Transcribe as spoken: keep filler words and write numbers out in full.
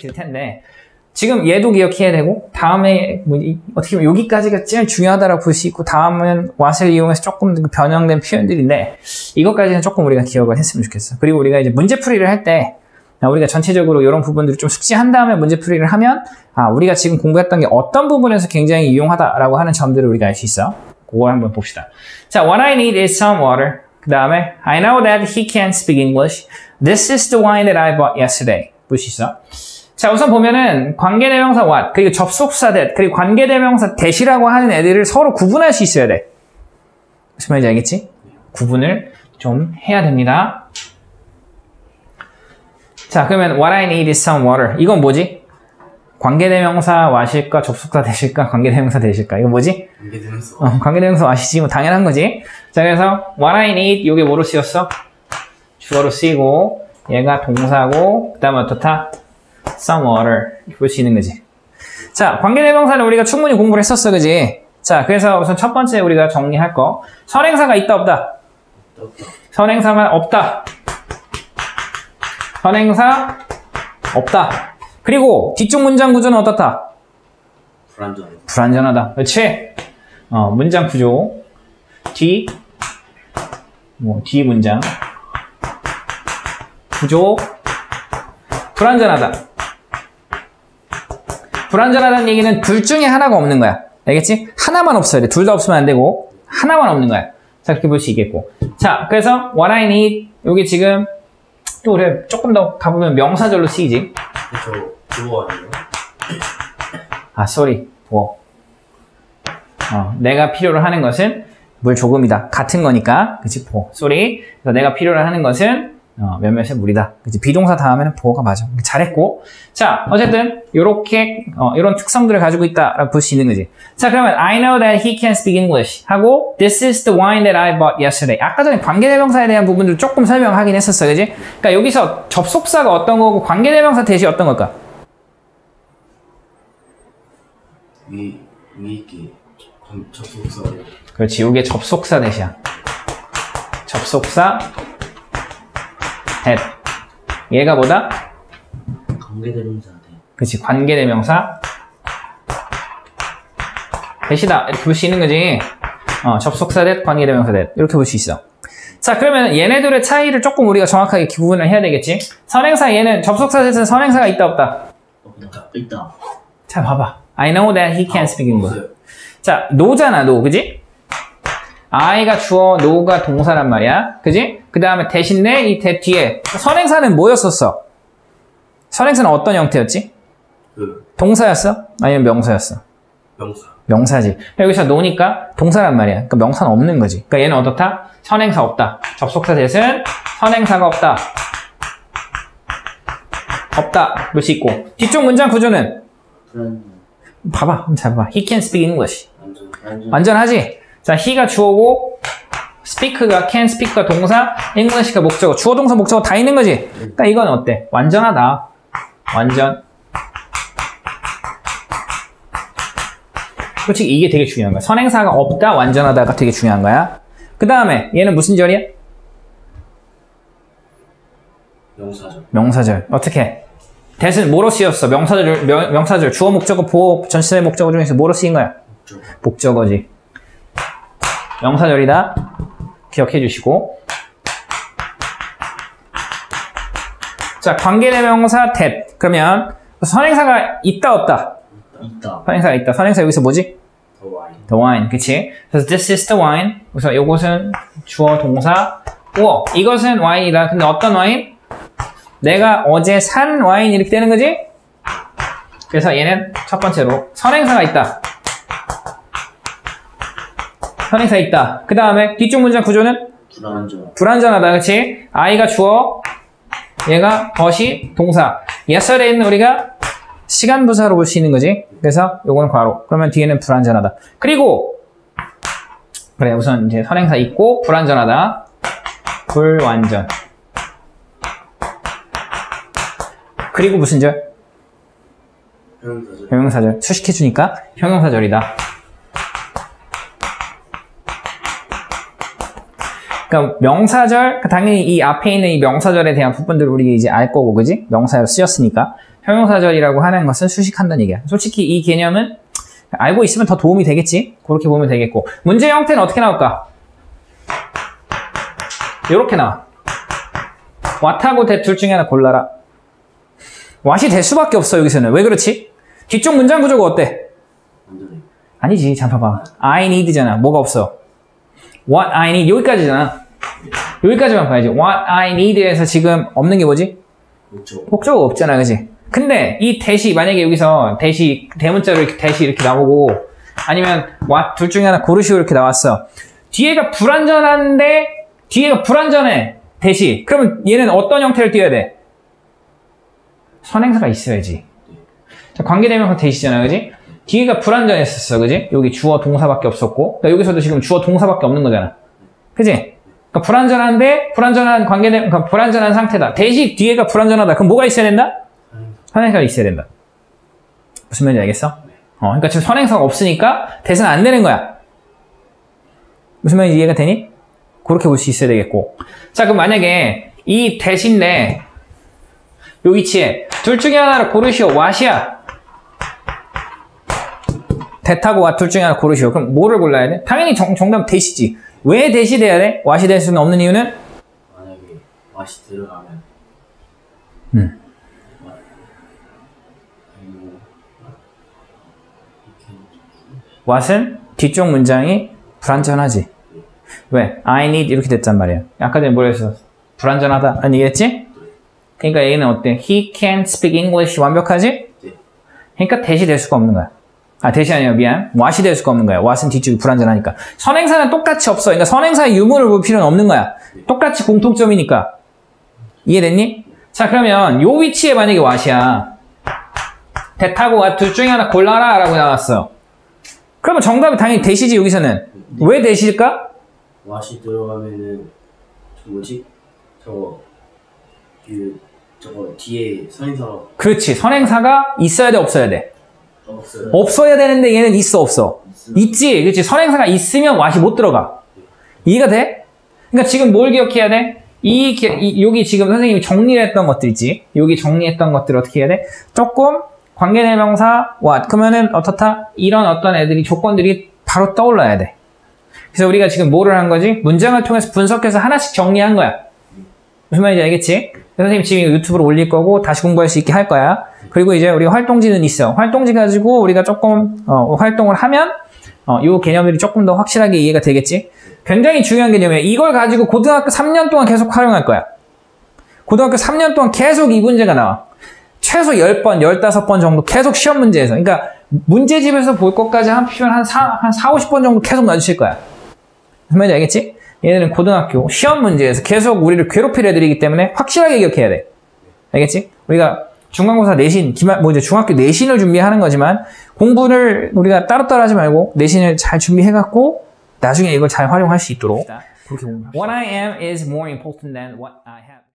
기억하실 텐데 지금 얘도 기억해야 되고 다음에 뭐 어떻게 보면 여기까지가 제일 중요하다라고 볼 수 있고 다음은 what을 이용해서 조금 변형된 표현들인데 이것까지는 조금 우리가 기억을 했으면 좋겠어. 그리고 우리가 이제 문제풀이를 할 때 우리가 전체적으로 이런 부분들을 좀 숙지한 다음에 문제풀이를 하면 아 우리가 지금 공부했던 게 어떤 부분에서 굉장히 유용하다라고 하는 점들을 우리가 알 수 있어. 그걸 한번 봅시다. 자, what I need is some water. 그 다음에 I know that he can't speak English. This is the wine that I bought yesterday. 볼 수 있어. 자, 우선 보면은 관계대명사 what 그리고 접속사 that 그리고 관계대명사 that이라고 하는 애들을 서로 구분할 수 있어야 돼. 무슨 말인지 알겠지? 구분을 좀 해야 됩니다. 자, 그러면 what I need is some water. 이건 뭐지? 관계대명사 what일까? 접속사 that일까? 관계대명사 that일까? 이거 뭐지? 관계대명사. 어, 관계대명사 what이지. 뭐 당연한 거지. 자, 그래서 what I need 이게 뭐로 쓰였어? 주어로 쓰이고 얘가 동사고 그 다음에 어떻다? some water 볼 수 있는 거지. 자, 관계대명사는 우리가 충분히 공부를 했었어, 그지? 자, 그래서 우선 첫 번째 우리가 정리할 거 선행사가 있다 없다? 없다. 선행사가 없다. 선행사 없다. 그리고 뒤쪽 문장 구조는 어떻다? 불완전하다. 불완전하다. 그렇지? 어, 문장 구조 뒤 뭐, 뒤 문장 구조 불완전하다. 불완전하다는 얘기는 둘 중에 하나가 없는 거야. 알겠지? 하나만 없어야 돼. 둘 다 없으면 안 되고 하나만 없는 거야. 자, 그렇게 볼 수 있겠고. 자, 그래서 what I need 여기 지금 또 우리 조금 더 가보면 명사절로 쓰이지. 저 주어 아니에요? 아, sorry. 뭐. 어, 내가 필요로 하는 것은 물 조금이다. 같은 거니까. 그치? 보. sorry. 그래서 내가 필요로 하는 것은 어, 몇몇의 물이다. 그치? 비동사 다음에는 보어가 맞아. 잘했고. 자, 어쨌든 요렇게 어, 이런 특성들을 가지고 있다라고 볼 수 있는 거지. 자, 그러면 I know that he can speak English 하고 This is the wine that I bought yesterday. 아까 전에 관계대명사에 대한 부분들 조금 설명하긴 했었어. 그지? 그러니까 여기서 접속사가 어떤 거고 관계대명사 대시 어떤 걸까? 위, 위 있게 접속사. 그렇지. 이게 접속사 대시야. 접속사 that. 얘가 뭐다? 관계대명사 that. 그렇지. 관계대명사 that이다. 이렇게 볼 수 있는 거지. 어, 접속사 that, 관계대명사 that. 이렇게 볼 수 있어. 자, 그러면 얘네들의 차이를 조금 우리가 정확하게 구분을 해야 되겠지? 선행사 얘는 접속사 that은 선행사가 있다 없다? 없다. 있다. 자, 봐봐. I know that he can speak English. 자, no잖아, no. 그지? I가 주어, no가 동사란 말이야. 그지? 그 다음에 대신에 이 that 뒤에 선행사는 뭐였었어? 선행사는 어떤 형태였지? 그 동사였어? 아니면 명사였어? 명사. 명사지. 여기서 no니까 동사란 말이야. 그러니까 명사는 없는 거지. 그러니까 얘는 어떻다? 선행사 없다. 접속사 that은 선행사가 없다. 없다. 볼 수 있고. 뒤쪽 문장 구조는? 불완전. 봐봐. 한번 잘 봐봐. He can speak English. 완전. 완전. 완전하지? 자, he가 주어고 speak가 can speak가 동사, English가 목적어, 주어 동사 목적어 다 있는 거지? 그러니까 이건 어때? 완전하다. 완전. 솔직히 이게 되게 중요한 거야. 선행사가 없다, 완전하다가 되게 중요한 거야. 그 다음에 얘는 무슨 절이야? 명사절. 명사절. 어떻게? that은 뭐로 쓰였어? 명사절, 명, 명사절. 주어 목적어, 보어, 전치사의 목적어 중에서 뭐로 쓰인 거야? 목적어. 목적어지. 명사절이다. 기억해 주시고. 자, 관계대명사 that. 그러면 선행사가 있다 없다? 있다. 선행사가 있다. 선행사 여기서 뭐지? The wine. The wine. 그치? 그래서 this is the wine. 그래서 이것은 주어 동사. 우와, 이것은 와인이다. 근데 어떤 와인? 내가 어제 산 와인 이렇게 되는 거지? 그래서 얘는 첫 번째로 선행사가 있다. 선행사 있다. 그 다음에 뒤쪽 문장 구조는? 불완전. 불완전하다. 그치? I가 주어, 얘가 것이 동사. yesterday는 우리가 시간 부사로 볼 수 있는 거지. 그래서 요거는 괄호. 그러면 뒤에는 불완전하다. 그리고 그래, 우선 이제 선행사 있고 불완전하다. 불완전. 그리고 무슨 절? 형용사절. 형용사절. 수식해주니까 형용사절이다. 그러니까 명사절, 당연히 이 앞에 있는 이 명사절에 대한 부분들을 우리 이제 알 거고, 그지? 명사로 쓰였으니까. 형용사절이라고 하는 것은 수식한다는 얘기야. 솔직히 이 개념은 알고 있으면 더 도움이 되겠지. 그렇게 보면 되겠고. 문제 형태는 어떻게 나올까? 이렇게 나와. what하고 that 둘 중에 하나 골라라. what이 될 수밖에 없어 여기서는. 왜 그렇지? 뒤쪽 문장 구조가 어때? 완전히. 아니지. 잠깐 봐봐. I need잖아. 뭐가 없어? What I need 여기까지잖아. 여기까지만 봐야지. What I need에서 지금 없는 게 뭐지? 목적. 목적어가 없잖아, 그지? 근데 이 대시 만약에 여기서 대시 대문자로 이렇게 대시 이렇게 나오고 아니면 what 둘 중에 하나 고르시오 이렇게 나왔어. 뒤에가 불완전한데 뒤에가 불완전해 대시. 그러면 얘는 어떤 형태를 띄어야 돼? 선행사가 있어야지. 자, 관계대명사 대시잖아, 그지? 뒤에가 불완전했었어, 그지? 여기 주어 동사밖에 없었고, 그러니까 여기서도 지금 주어 동사밖에 없는 거잖아, 그지? 그러니까 불완전한데 불완전한 관계대, 그러니까 불완전한 상태다. 대시 뒤에가 불완전하다. 그럼 뭐가 있어야 된다? 선행사가 있어야 된다. 무슨 말인지 알겠어? 어, 그러니까 지금 선행사가 없으니까 대세는 안 되는 거야. 무슨 말인지 이해가 되니? 그렇게 볼 수 있어야 되겠고. 자, 그럼 만약에 이 대신데 요 위치에 둘 중에 하나를 고르시오. what이야. that하고 what 둘 중에 하나 고르시오. 그럼 뭐를 골라야 돼? 당연히 정, 정답 대시지. 왜 대시 돼야 돼? what이 될 수는 없는 이유는? 만약에 what이 들어가면 음. what은 뒤쪽 문장이 불완전하지. 왜? I need 이렇게 됐단 말이야. 아까 전에 뭐라 했어? 불완전하다. 아니 얘기했지? 그러니까 얘는 어때? He can speak English 완벽하지? 그러니까 대시 될 수가 없는 거야. 아, 대시 아니야. 미안. what이 될 수가 없는 거야. what은 뒤쪽이 불완전하니까. 선행사는 똑같이 없어. 그러니까 선행사의 유무를 볼 필요는 없는 거야. 똑같이 공통점이니까. 이해됐니? 자, 그러면 요 위치에 만약에 what이야. that하고 what 둘 중에 하나 골라라 라고 나왔어. 그러면 정답이 당연히 대시지 여기서는. 왜 대시일까? what이 들어가면은 저 뭐지? 저거 그 저거 뒤에 선행사가 그렇지. 선행사가 있어야 돼, 없어야 돼? 없어요. 없어야 되는데 얘는 있어, 없어? 있으면. 있지. 그렇지. 선행사가 있으면 what이 못 들어가. 이해가 돼? 그러니까 지금 뭘 기억해야 돼? 이, 이 여기 지금 선생님이 정리를 했던 것들 있지. 여기 정리했던 것들을 어떻게 해야 돼? 조금 관계대명사 what 그러면은 어떻다? 이런 어떤 애들이 조건들이 바로 떠올라야 돼. 그래서 우리가 지금 뭐를 한 거지? 문장을 통해서 분석해서 하나씩 정리한 거야. 무슨 말인지 알겠지? 선생님 지금 유튜브로 올릴 거고 다시 공부할 수 있게 할 거야. 그리고 이제 우리 활동지는 있어. 활동지 가지고 우리가 조금 어, 활동을 하면 어, 이 개념들이 조금 더 확실하게 이해가 되겠지? 굉장히 중요한 개념이야. 이걸 가지고 고등학교 삼 년 동안 계속 활용할 거야. 고등학교 삼 년 동안 계속 이 문제가 나와. 최소 열 번, 열다섯 번 정도 계속 시험 문제에서. 그러니까 문제집에서 볼 것까지 한 표현 한 사, 한 사, 오십 번 정도 계속 놔주실 거야. 무슨 말인지 알겠지? 얘네는 고등학교 시험 문제에서 계속 우리를 괴롭힐 애들이기 때문에 확실하게 기억해야 돼. 알겠지? 우리가 중간고사 내신, 기말, 뭐 이제 중학교 내신을 준비하는 거지만 공부를 우리가 따로따로 하지 말고 내신을 잘 준비해갖고 나중에 이걸 잘 활용할 수 있도록 그렇게 공부합시다. What I am is more important than what I have.